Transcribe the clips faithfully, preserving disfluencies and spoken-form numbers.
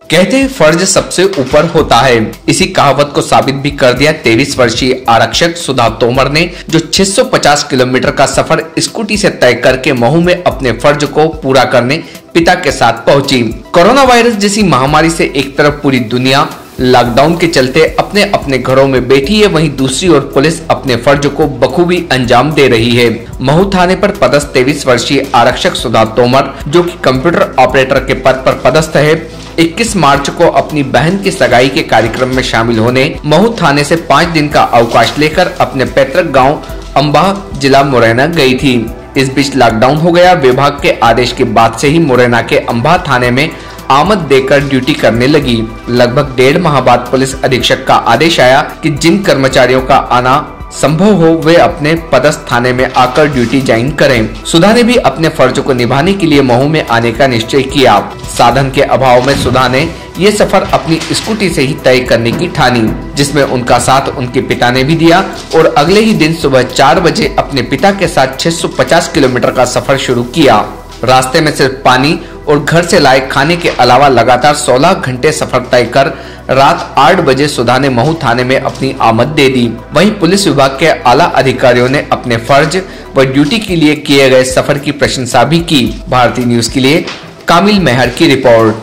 कहते हैं फर्ज सबसे ऊपर होता है। इसी कहावत को साबित भी कर दिया तेईस वर्षीय आरक्षक सुधा तोमर ने, जो छह सौ पचास किलोमीटर का सफर स्कूटी से तय करके महू में अपने फर्ज को पूरा करने पिता के साथ पहुंची। कोरोना वायरस जैसी महामारी से एक तरफ पूरी दुनिया लॉकडाउन के चलते अपने अपने घरों में बैठी है, वहीं दूसरी ओर पुलिस अपने फर्ज को बखूबी अंजाम दे रही है। महू थाने पर पदस्थ तेईस वर्षीय आरक्षक सुधा तोमर, जो कि कंप्यूटर ऑपरेटर के पद पर पदस्थ है, इक्कीस मार्च को अपनी बहन की सगाई के कार्यक्रम में शामिल होने महू थाने से पाँच दिन का अवकाश लेकर अपने पैतृक गाँव अम्बाह जिला मुरैना गयी थी। इस बीच लॉकडाउन हो गया। विभाग के आदेश के बाद से ही मुरैना के अम्बाह थाने में आमद देकर ड्यूटी करने लगी। लगभग डेढ़ माह बाद पुलिस अधीक्षक का आदेश आया कि जिन कर्मचारियों का आना संभव हो वे अपने पदस्थ थाने में आकर ड्यूटी ज्वाइन करें। सुधा ने भी अपने फर्ज को निभाने के लिए महू में आने का निश्चय किया। साधन के अभाव में सुधा ने ये सफर अपनी स्कूटी से ही तय करने की ठानी, जिसमें उनका साथ उनके पिता ने भी दिया और अगले ही दिन सुबह चार बजे अपने पिता के साथ छह सौ पचास किलोमीटर का सफर शुरू किया। रास्ते में सिर्फ पानी और घर से लाए खाने के अलावा लगातार सोलह घंटे सफर तय कर रात आठ बजे सुधा ने महू थाने में अपनी आमद दे दी। वहीं पुलिस विभाग के आला अधिकारियों ने अपने फर्ज व ड्यूटी के लिए किए गए सफर की प्रशंसा भी की। भारतीय न्यूज के लिए कामिल मेहर की रिपोर्ट।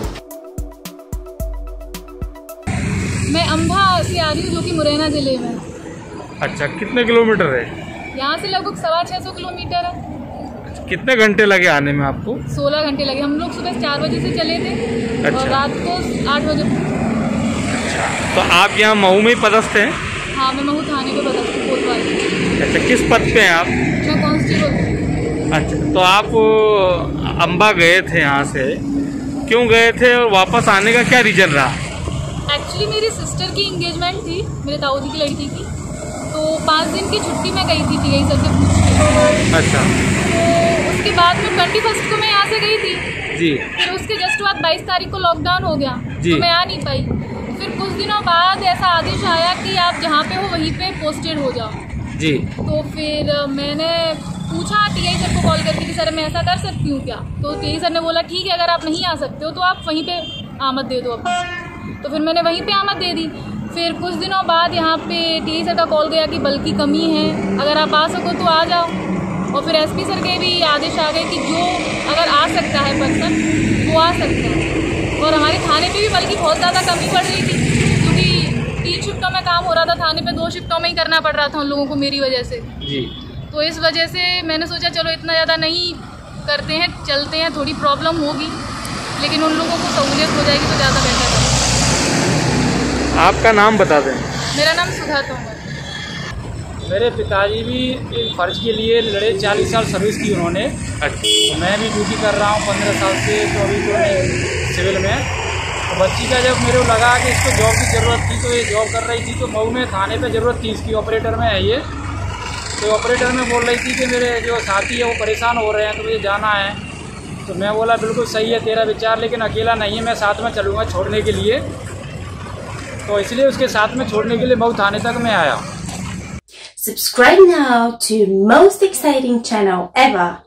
मैं अम्बाह से आ रही हूँ, जो कि मुरैना जिले में। अच्छा, कितने किलोमीटर है यहाँ से? लगभग सवा छह सौ किलोमीटर है। कितने घंटे लगे आने में आपको? सोलह घंटे लगे। हम लोग सुबह चार बजे से चले थे। अच्छा। और रात को आठ बजे। अच्छा, तो आप यहाँ महू में ही पदस्थ हैं? हाँ, मैं महू थाने पे पदस्थ हूँ, कोतवाली। अच्छा, किस पद पे हैं आप? मैं कांस्टेबल। अच्छा, तो आप अम्बा गए थे, यहाँ से क्यों गए थे और वापस आने का क्या रीजन रहा? एक्चुअली मेरी सिस्टर की इंगेजमेंट थी, मेरे ताऊ जी की लड़की की, तो पाँच दिन की छुट्टी में गई थी टीआई सर से पूछ के। अच्छा। तो उसके बाद में ट्वेंटी फर्स्ट को मैं यहाँ से गई थी जी। फिर उसके जस्ट बाद बाईस तारीख को लॉकडाउन हो गया जी। तो मैं आ नहीं पाई। फिर कुछ दिनों बाद ऐसा आदेश आया कि आप जहाँ पे हो वहीं पे पोस्टेड हो जाओ जी। तो फिर मैंने पूछा टीआई सर को कॉल करके कि सर मैं ऐसा कर सकती हूँ क्या? तो टीआई सर ने बोला ठीक है, अगर आप नहीं आ सकते हो तो आप वहीं पे आमद दे दो अपनी। तो फिर मैंने वहीं पे आमद दे दी। फिर कुछ दिनों बाद यहाँ पे टीआई सर का कॉल गया कि बल की कमी है, अगर आप आ सको तो आ जाओ। और फिर एसपी सर के भी आदेश आ गए कि जो अगर आ सकता है पर्सन वो आ सकता है। और हमारे थाने पे भी बल की बहुत ज़्यादा कमी पड़ रही थी, क्योंकि तीन शिफ्टों में काम हो रहा था, थाने पे दो शिफ्टों में ही करना पड़ रहा था उन लोगों को मेरी वजह से जी। तो इस वजह से मैंने सोचा चलो इतना ज़्यादा नहीं करते हैं, चलते हैं, थोड़ी प्रॉब्लम होगी लेकिन उन लोगों को सहूलियत हो जाएगी तो ज़्यादा बेहतर है। आपका नाम बता दें। मेरा नाम सुधा तोमर। मेरे पिताजी भी एक फ़र्ज के लिए लड़े, चालीस साल सर्विस की उन्होंने। अच्छा। तो मैं भी ड्यूटी कर रहा हूँ पंद्रह साल से, तो अभी तो नहीं सिविल में। तो बच्ची का जब मेरे को लगा कि इसको जॉब की ज़रूरत थी तो ये जॉब कर रही थी, तो मऊ में थाने पे ज़रूरत थी इसकी, ऑपरेटर में है ये। तो ऑपरेटर में बोल रही थी कि मेरे जो साथी है वो परेशान हो रहे हैं तो मुझे जाना है। तो मैं बोला बिल्कुल सही है तेरा विचार, लेकिन अकेला नहीं है, मैं साथ में चलूँगा छोड़ने के लिए। तो इसलिए उसके साथ में छोड़ने के लिए मऊ थाने तक मैं आया। Subscribe now to most exciting channel ever.